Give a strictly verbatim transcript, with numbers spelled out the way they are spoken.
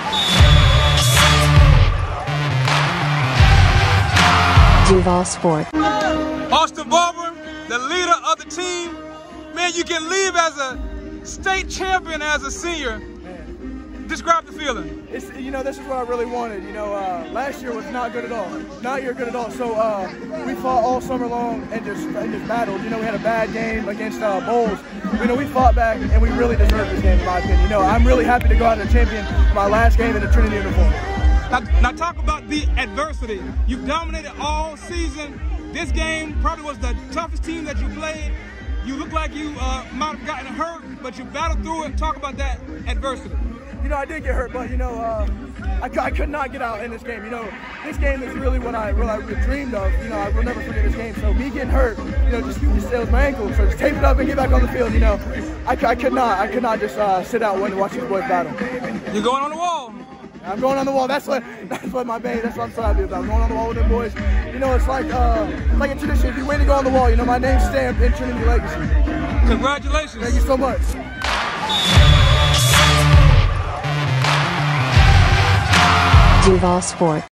Duval Sport. Austin Barber, the leader of the team. Man, you can leave as a state champion as a senior. Describe the feeling. It's, you know, this is what I really wanted. You know, uh, last year was not good at all. Not year good at all. So uh, we fought all summer long and just, and just battled. You know, we had a bad game against uh, Bowles. You know, we fought back and we really deserved this game, in my opinion. You know, I'm really happy to go out as a champion for my last game in the Trinity uniform. Now, now talk about the adversity. You've dominated all season. This game probably was the toughest team that you played. You look like you uh, might have gotten hurt, but you battled through it. Talk about that adversity. You know, I did get hurt, but, you know, uh, I, I could not get out in this game. You know, this game is really what I really dreamed of. You know, I will never forget this game. So me getting hurt, you know, just, just it was my ankle. So just tape it up and get back on the field, you know. I, I could not, I could not just uh, sit out and watch these boys battle. You're going on the wall. I'm going on the wall. That's what that's what my baby, that's what I'm so happy about. Going on the wall with them boys. You know, it's like uh, like a tradition. If you win to go on the wall, you know, my name's stamped in Trinity Legacy. Congratulations. Thank you so much. Duval Sport.